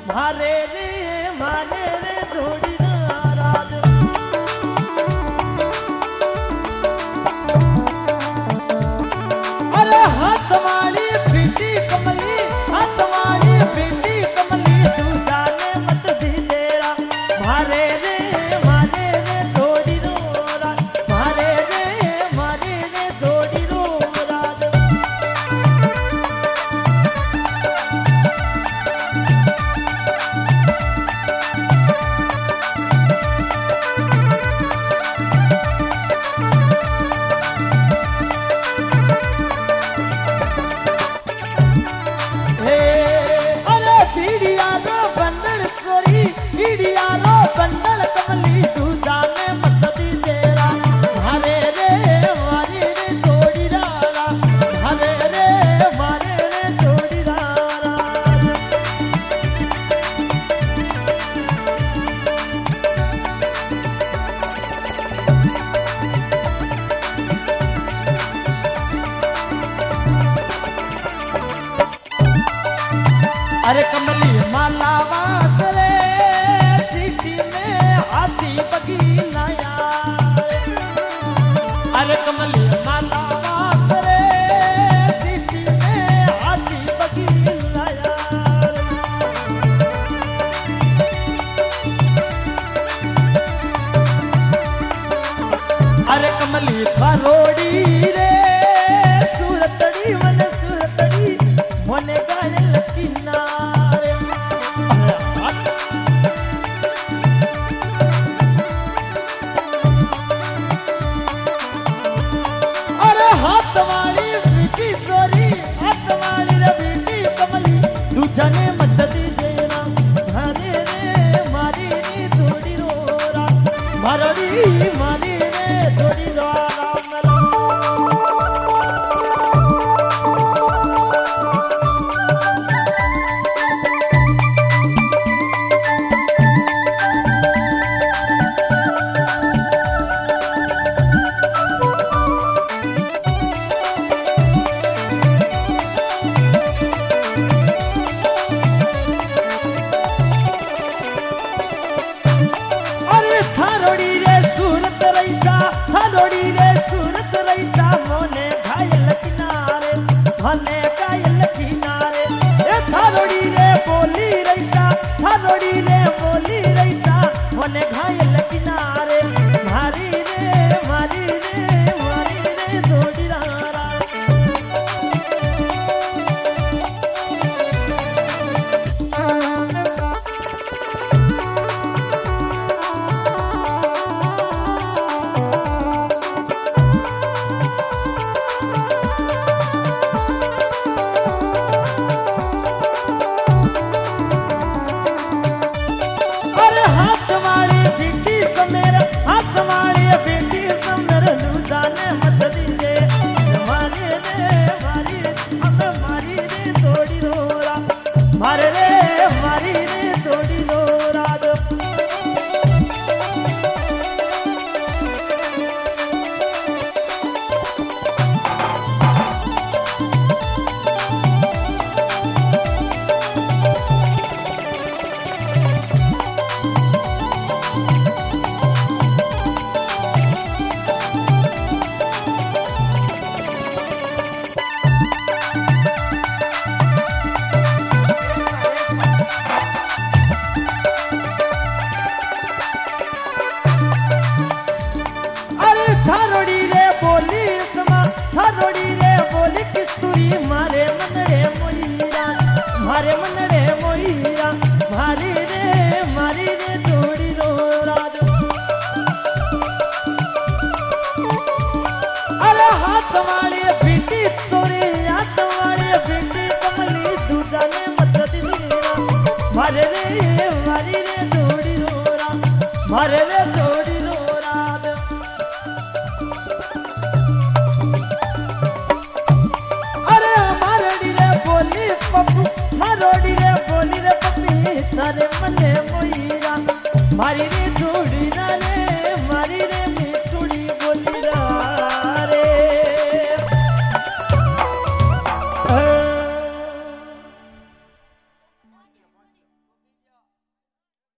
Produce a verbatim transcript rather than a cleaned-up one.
मारे रे मारे रे जोड़ी नाराज। अरे हाथ वाली बेटी कमली, हाथ वाली बेटी कमली, तू जाने मत दीजेरा। मारे रे मारे रे जोड़ी नाराज, मारे रे मारे रे जोड़ी नाराज। अरे कमली माला वासरे सिटी में हाथी बगीना यार। अरे कमली माला वासरे सिटी में हाथी बगीना यार। अरे कमली थारोड़ी रे सूरतड़ी मन सूरतड़ी मोने गायल किनारे। अरे हाथ वाली बेटी सोरी, हाथ वाली रे बेटी कमली, तू जाने मत दीजेरा। मारे रे मारी रे थोड़ी रोरा, मारी मारी रे थोड़ी रोरा। भने कायल किनारे ए थारोड़ी रे बोली रैसा, थारोड़ी रे बोली रैसा, भने घायल किनारे। मारी रे मारी रे मारी रे जोड़ी रारा। मारे रे मारी रे थोड़ी रोरा। थारोड़ी रे बोली समा, थारोड़ी रे बोली किस्तूरी, मारे मनड़े मोईरा, मारे मनड़े मोईरा। मारी रे मारी रे जोड़ी रोरा। अरे हाथ वाली बेटी तोरी, हाथ वाली बेटी कमली, तू जाने मत दीजेरा। मारे रे मारी रे जोड़ी रोरा, मारे रे जोड़ी रोरा। पप्पू मारोड़ी रे बोली रे पप्पी, तारे मने मोईरा। मारी